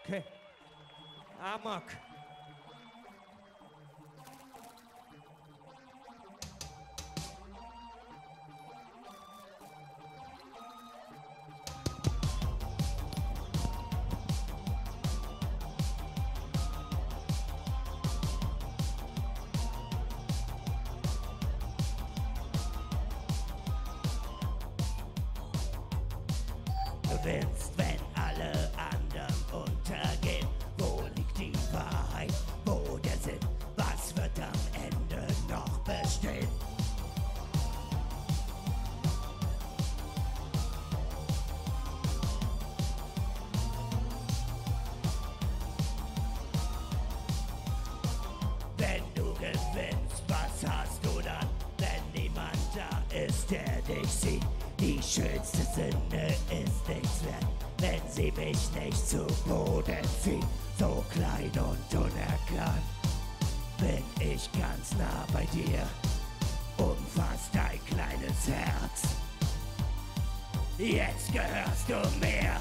Okay. Amok. Du willst, wenn alle anderen untergehen. Wo liegt die Wahrheit? Wo der Sinn? Was wird am Ende noch bestehen? Wenn du gewinnst, was hast du dann? Wenn niemand da ist, der dich sieht. Die schönste Sünde ist nichts wert, wenn sie mich nicht zu Boden zieht. So klein und unerkannt bin ich ganz nah bei dir, umfasst dein kleines Herz. Jetzt gehörst du mir.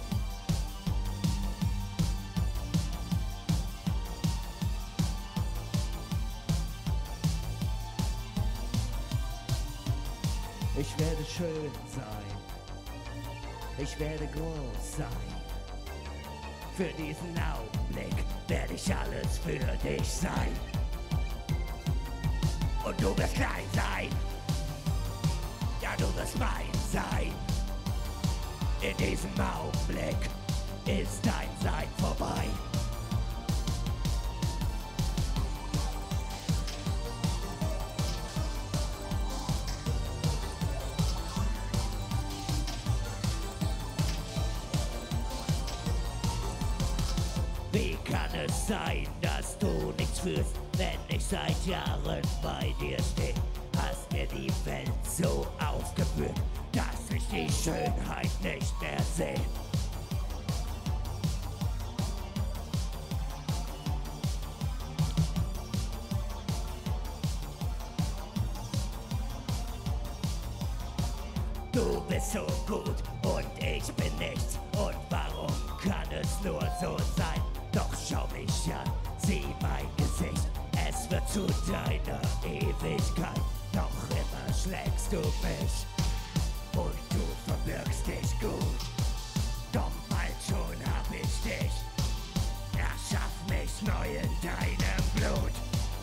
Ich werde schön sein. Ich werde groß sein. Für diesen Augenblick werde ich alles für dich sein. Und du wirst klein sein. Ja, du wirst mein sein. In diesem Augenblick ist dein Sein vorbei. Wie kann es sein, dass du nichts fühlst, wenn ich seit Jahren bei dir stehe? Hast mir die Welt so aufgeführt, dass ich die Schönheit nicht mehr sehe. Du bist so gut und ich bin nichts. Und warum kann es nur so sein? Doch schau mich an, sieh mein Gesicht. Es wird zu deiner Ewigkeit. Doch immer schlägst du mich und du verbirgst dich gut. Doch bald schon hab ich dich. Erschaff mich neu in deinem Blut.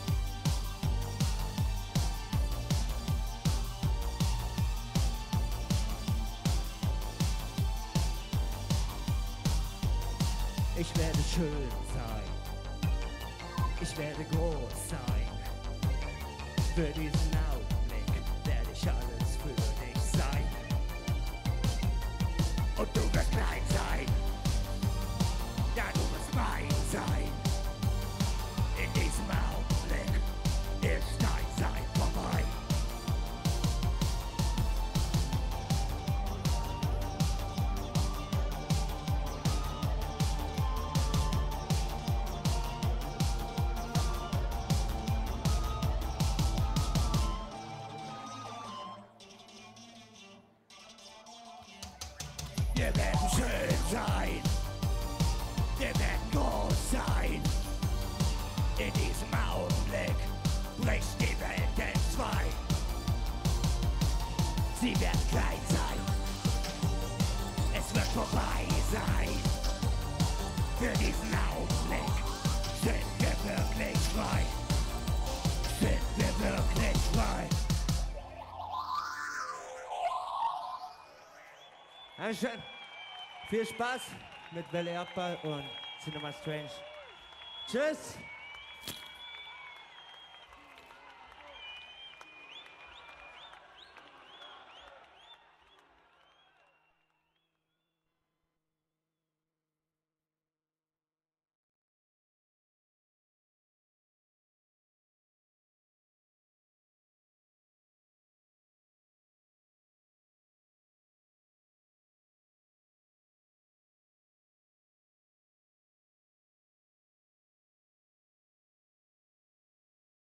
Ich werde schön sein. Ich werde groß sein. Für diesen Augenblick werde ich alles für dich sein. Und du wirst klein sein. Ja, du wirst mein sein. In diesem Augenblick ist dein Sein vorbei. Wir werden schön sein. Wir werden groß sein. In diesem Augenblick bricht die Welt in zwei. Sie werden klein sein. Es wird vorbei sein. Für diesen Augenblick sind wir wirklich frei. Sind wir wirklich frei. Dankeschön. Viel Spaß mit Welle Erdball und Cinema Strange. Tschüss.